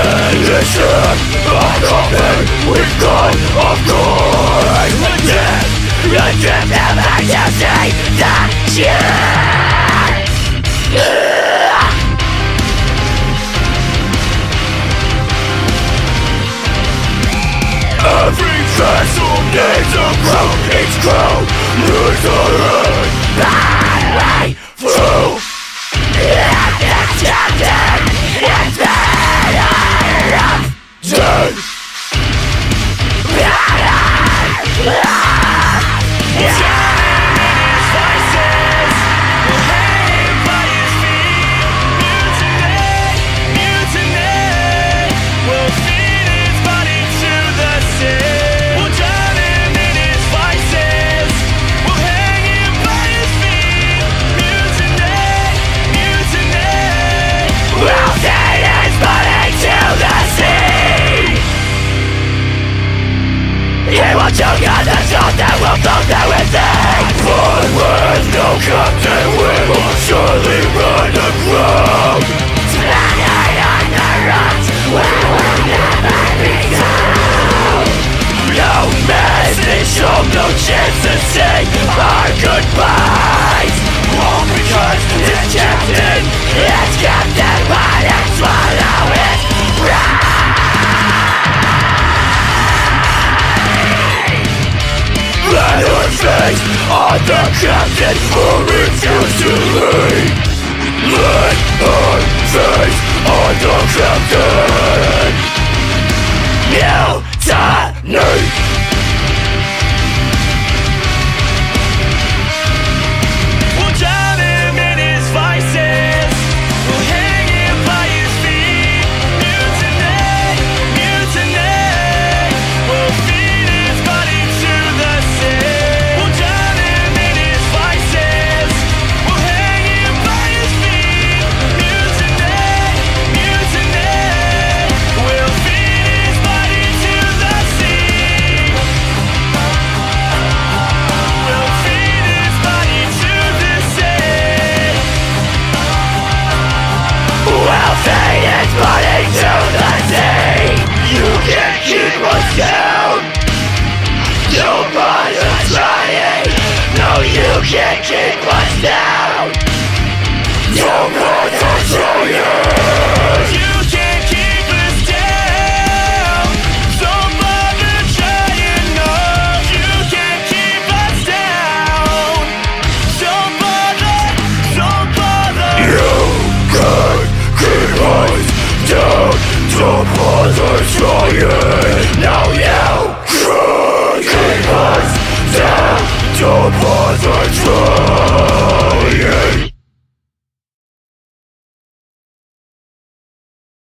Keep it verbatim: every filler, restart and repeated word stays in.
Listen, a coffin with gun of course. The death, the drift of my destiny, the cheer. Every castle needs a crown, its crown needs a head. Battery through. It's captain, it's better of dead. You got the shot that will come down with thee. But with no captain we will surely run aground. Standing on the rocks where we'll never be found. No message, show no chance to say our goodbyes. All because it's captain, it's captain, but it's swallow it right. Let our face on the captain who refused to leave. Let our face on the captain. Mutiny. We'll drown him in his vices. We'll hang him by his feet. Mutiny, mutiny. We'll feed his body to the sea. We'll drown him in his vices. We'll hang him by his feet. Mutiny, mutiny. We'll feed his body to the sea. We'll feed his body to the sea. We'll feed his body to the sea. You can't keep us down. Nobody's trying. No, you can't keep us down. Nobody's trying.